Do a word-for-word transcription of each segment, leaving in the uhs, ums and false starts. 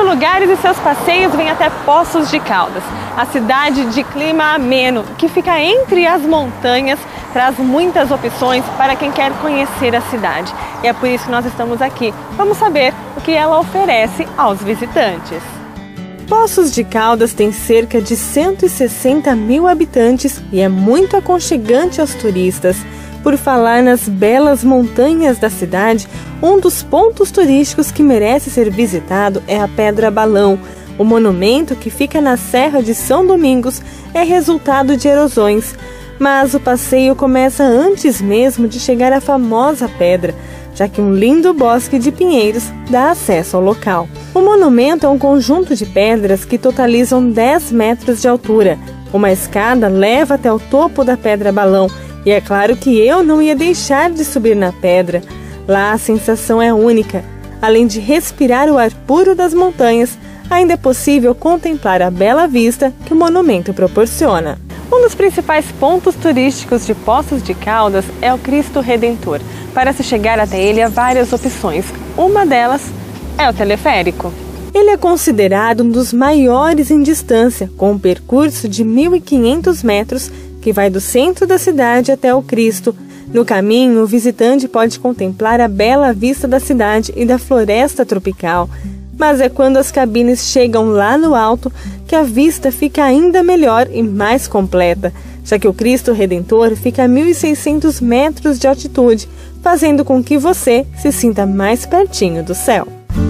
lugares e seus passeios vêm até Poços de Caldas. A cidade de clima ameno, que fica entre as montanhas, traz muitas opções para quem quer conhecer a cidade. E é por isso que nós estamos aqui. Vamos saber o que ela oferece aos visitantes. Poços de Caldas tem cerca de cento e sessenta mil habitantes e é muito aconchegante aos turistas. Por falar nas belas montanhas da cidade, um dos pontos turísticos que merece ser visitado é a Pedra Balão. O monumento, que fica na Serra de São Domingos, é resultado de erosões. Mas o passeio começa antes mesmo de chegar à famosa pedra, já que um lindo bosque de pinheiros dá acesso ao local. O monumento é um conjunto de pedras que totalizam dez metros de altura. Uma escada leva até o topo da Pedra Balão, e é claro que eu não ia deixar de subir na pedra. Lá a sensação é única. Além de respirar o ar puro das montanhas, ainda é possível contemplar a bela vista que o monumento proporciona. Um dos principais pontos turísticos de Poços de Caldas é o Cristo Redentor. Para se chegar até ele há várias opções. Uma delas é o teleférico. Ele é considerado um dos maiores em distância, com um percurso de mil e quinhentos metros, que vai do centro da cidade até o Cristo. No caminho, o visitante pode contemplar a bela vista da cidade e da floresta tropical. Mas é quando as cabines chegam lá no alto que a vista fica ainda melhor e mais completa, já que o Cristo Redentor fica a mil e seiscentos metros de altitude, fazendo com que você se sinta mais pertinho do céu.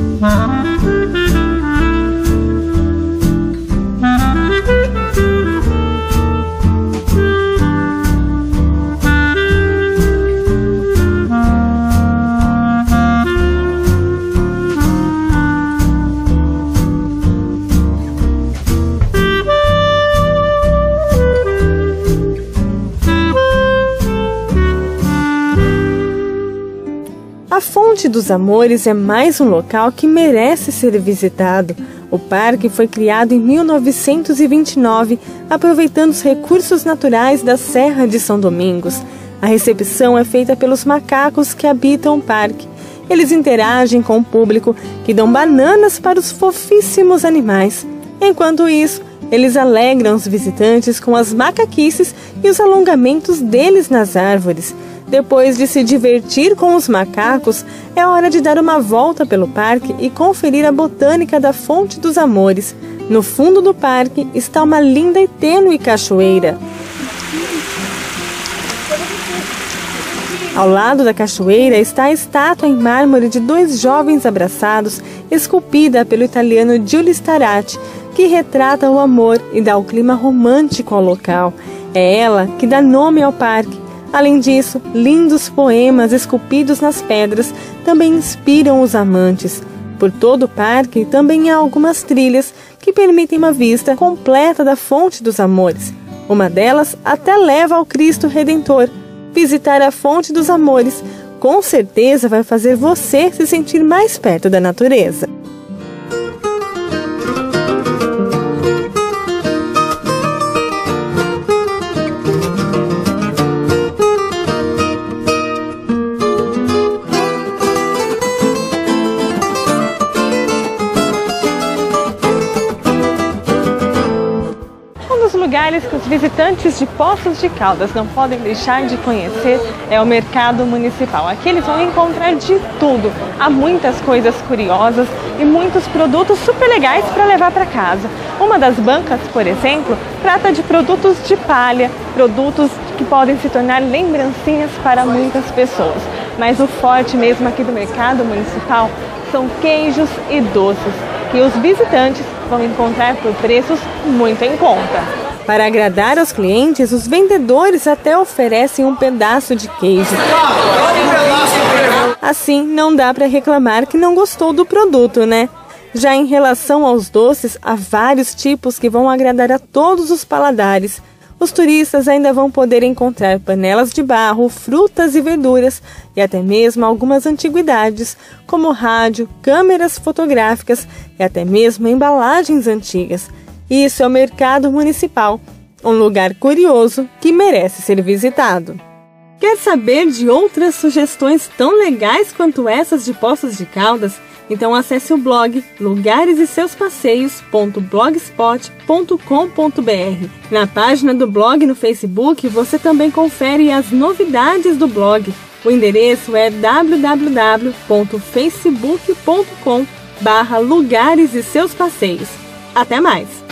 A Fonte dos Amores é mais um local que merece ser visitado. O parque foi criado em mil novecentos e vinte e nove, aproveitando os recursos naturais da Serra de São Domingos. A recepção é feita pelos macacos que habitam o parque. Eles interagem com o público, que dão bananas para os fofíssimos animais. Enquanto isso, eles alegram os visitantes com as macaquices e os alongamentos deles nas árvores. Depois de se divertir com os macacos, é hora de dar uma volta pelo parque e conferir a botânica da Fonte dos Amores. No fundo do parque está uma linda e tênue cachoeira. Ao lado da cachoeira está a estátua em mármore de dois jovens abraçados, esculpida pelo italiano Giulio Starati, que retrata o amor e dá o clima romântico ao local. É ela que dá nome ao parque. Além disso, lindos poemas esculpidos nas pedras também inspiram os amantes. Por todo o parque também há algumas trilhas que permitem uma vista completa da Fonte dos Amores. Uma delas até leva ao Cristo Redentor. Visitar a Fonte dos Amores com certeza vai fazer você se sentir mais perto da natureza. Um dos lugares que os visitantes de Poços de Caldas não podem deixar de conhecer é o Mercado Municipal. Aqui eles vão encontrar de tudo. Há muitas coisas curiosas e muitos produtos super legais para levar para casa. Uma das bancas, por exemplo, trata de produtos de palha, produtos que podem se tornar lembrancinhas para muitas pessoas. Mas o forte mesmo aqui do Mercado Municipal são queijos e doces, que os visitantes vão encontrar por preços muito em conta. Para agradar aos clientes, os vendedores até oferecem um pedaço de queijo. Assim, não dá para reclamar que não gostou do produto, né? Já em relação aos doces, há vários tipos que vão agradar a todos os paladares. Os turistas ainda vão poder encontrar panelas de barro, frutas e verduras e até mesmo algumas antiguidades, como rádio, câmeras fotográficas e até mesmo embalagens antigas. Isso é o Mercado Municipal, um lugar curioso que merece ser visitado. Quer saber de outras sugestões tão legais quanto essas de Poços de Caldas? Então acesse o blog lugares e seus passeios ponto blogspot ponto com ponto br. Na página do blog no Facebook você também confere as novidades do blog. O endereço é w w w ponto facebook ponto com barra lugares e seus passeios. Até mais!